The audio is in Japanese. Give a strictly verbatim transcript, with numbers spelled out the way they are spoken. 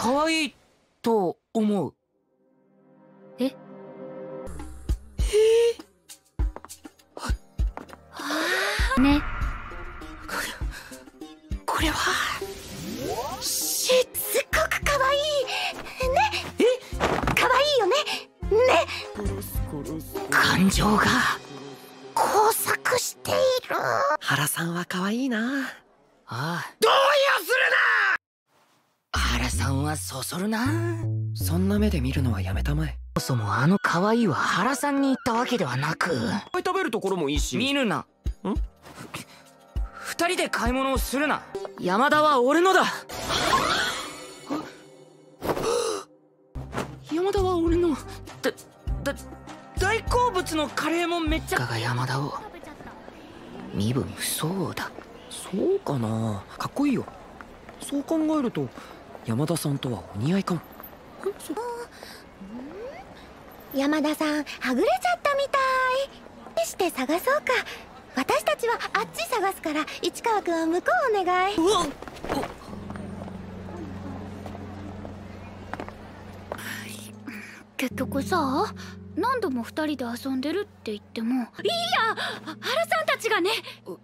可愛いと思う。 ええー、ね。 これはしすっごく可愛いね。え、可愛いよね。ね。感情が交錯している。 原さんは可愛いな。 ああ、 動揺するな。 原さんはそそるな。 そんな目で見るのはやめたまえ。 そもそもあの可愛いは原さんに言ったわけではなく、 食べるところもいいし。 見るな。 ん？ 二人で買い物をするな。山田は俺のだ。山田は俺のだだ大好物のカレーもめっちゃが山田を身分不相応だ。 そうかな。かっこいいよ。そう考えると山田さんとはお似合いかも。 山田さんはぐれちゃったみたい。して探そうか。私たちはあっち探すから市川君は向こうお願い。うわっ、 結局さ、何度も二人で遊んでるって言ってもいいや。原さんたちがね。